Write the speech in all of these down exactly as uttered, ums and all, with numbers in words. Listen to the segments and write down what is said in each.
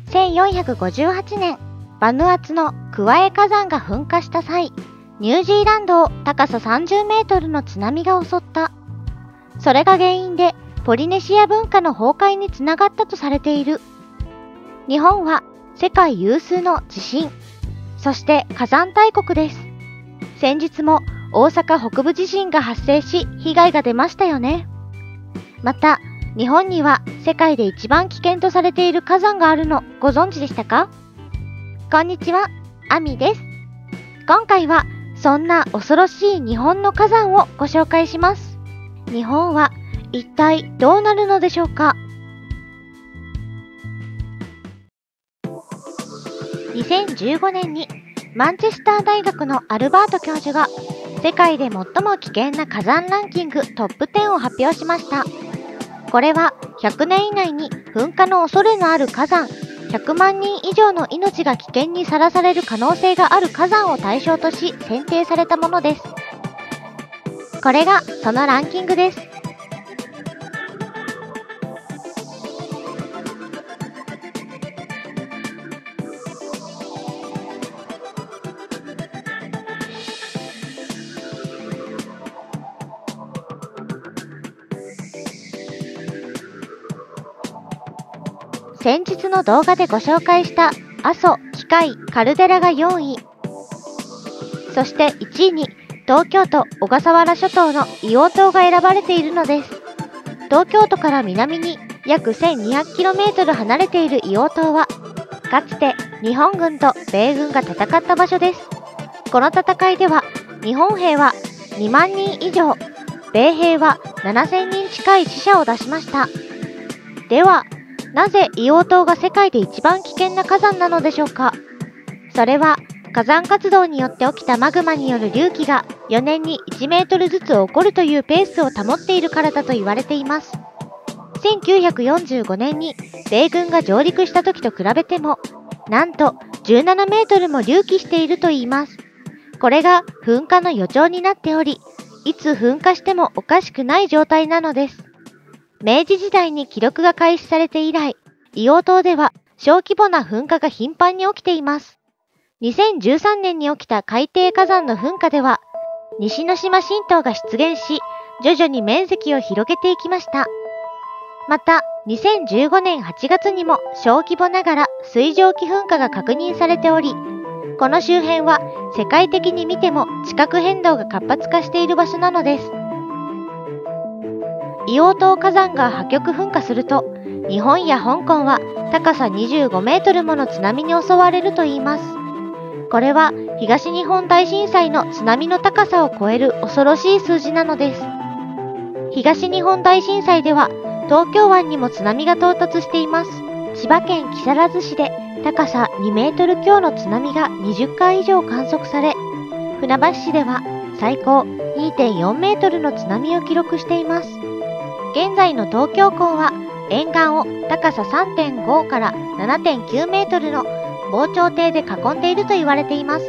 せんよんひゃくごじゅうはちねん、バヌアツのクワエ火山が噴火した際、ニュージーランドを高ささんじゅうメートルの津波が襲った。それが原因でポリネシア文化の崩壊につながったとされている。日本は世界有数の地震、そして火山大国です。先日も大阪北部地震が発生し被害が出ましたよね。また、日本には世界で一番危険とされている火山があるのご存知でしたか？こんにちは、あみです。今回はそんな恐ろしい日本の火山をご紹介します。日本は一体どうなるのでしょうか？にせんじゅうごねんにマンチェスター大学のアルバート教授が世界で最も危険な火山ランキングトップじゅうを発表しました。これはひゃくねん以内に噴火の恐れのある火山、ひゃくまんにん以上の命が危険にさらされる可能性がある火山を対象とし選定されたものです。これがそのランキングです。先日の動画でご紹介した阿蘇、喜界、カルデラがよんい、そしていちいに東京都小笠原諸島の硫黄島が選ばれているのです。東京都から南に約 せんにひゃくキロメートル 離れている硫黄島は、かつて日本軍と米軍が戦った場所です。この戦いでは日本兵はにまんにん以上、米兵はななせんにん近い死者を出しました。では、なぜ硫黄島が世界で一番危険な火山なのでしょうか？それは火山活動によって起きたマグマによる隆起がよねんにいちメートルずつ起こるというペースを保っているからだと言われています。せんきゅうひゃくよんじゅうごねんに米軍が上陸した時と比べても、なんとじゅうななメートルも隆起しているといいます。これが噴火の予兆になっており、いつ噴火してもおかしくない状態なのです。明治時代に記録が開始されて以来、硫黄島では小規模な噴火が頻繁に起きています。にせんじゅうさんねんに起きた海底火山の噴火では、西之島新島が出現し、徐々に面積を広げていきました。また、にせんじゅうごねんはちがつにも小規模ながら水蒸気噴火が確認されており、この周辺は世界的に見ても地殻変動が活発化している場所なのです。硫黄島火山が破局噴火すると、日本や香港は高さにじゅうごメートルもの津波に襲われるといいます。これは東日本大震災の津波の高さを超える恐ろしい数字なのです。東日本大震災では東京湾にも津波が到達しています。千葉県木更津市で高さにメートル強の津波がにじゅっかい以上観測され、船橋市では最高 にてんよんメートルの津波を記録しています。現在の東京港は沿岸を高さ さんてんご から ななてんきゅうメートルの防潮堤で囲んでいると言われています。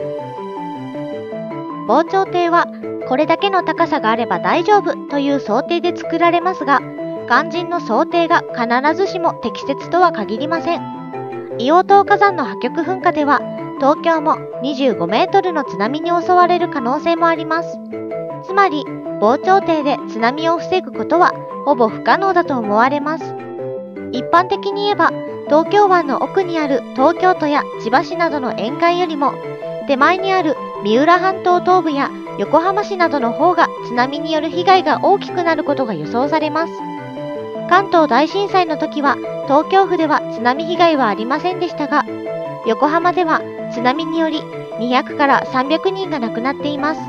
防潮堤はこれだけの高さがあれば大丈夫という想定で作られますが、肝心の想定が必ずしも適切とは限りません。硫黄島火山の破局噴火では東京もにじゅうごメートルの津波に襲われる可能性もあります。つまり防潮堤で津波を防ぐことはほぼ不可能だと思われます。一般的に言えば、東京湾の奥にある東京都や千葉市などの沿岸よりも、手前にある三浦半島東部や横浜市などの方が津波による被害が大きくなることが予想されます。関東大震災の時は、東京府では津波被害はありませんでしたが、横浜では津波によりにひゃくからさんびゃくにんが亡くなっています。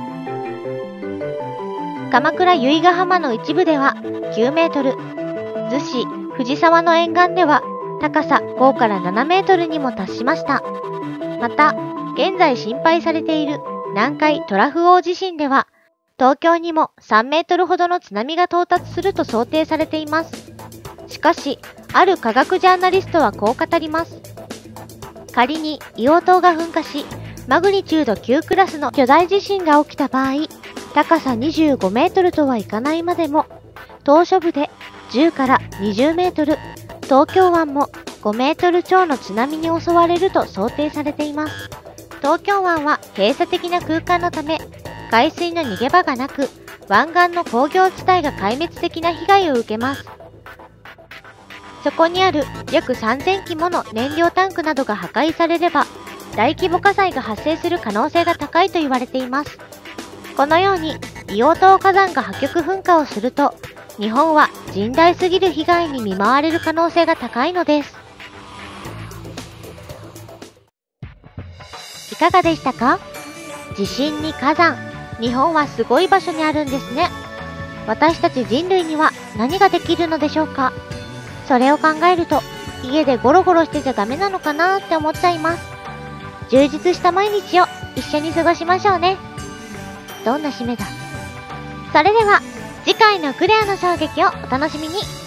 鎌倉由比ヶ浜の一部ではきゅうメートル、逗子、藤沢の沿岸では高さごからななメートルにも達しました。また、現在心配されている南海トラフ大地震では、東京にもさんメートルほどの津波が到達すると想定されています。しかし、ある科学ジャーナリストはこう語ります。仮に硫黄島が噴火し、マグニチュードきゅうクラスの巨大地震が起きた場合、高さにじゅうごメートルとはいかないまでも、島嶼部でじゅうからにじゅうメートル、東京湾もごメートル超の津波に襲われると想定されています。東京湾は閉鎖的な空間のため、海水の逃げ場がなく、湾岸の工業地帯が壊滅的な被害を受けます。そこにある約さんぜんきもの燃料タンクなどが破壊されれば、大規模火災が発生する可能性が高いと言われています。このように、硫黄島火山が破局噴火をすると、日本は甚大すぎる被害に見舞われる可能性が高いのです。いかがでしたか？地震に火山、日本はすごい場所にあるんですね。私たち人類には何ができるのでしょうか？それを考えると、家でゴロゴロしてちゃダメなのかなって思っちゃいます。充実した毎日を一緒に過ごしましょうね。どんな締めだ。それでは、次回のクレアの衝撃をお楽しみに。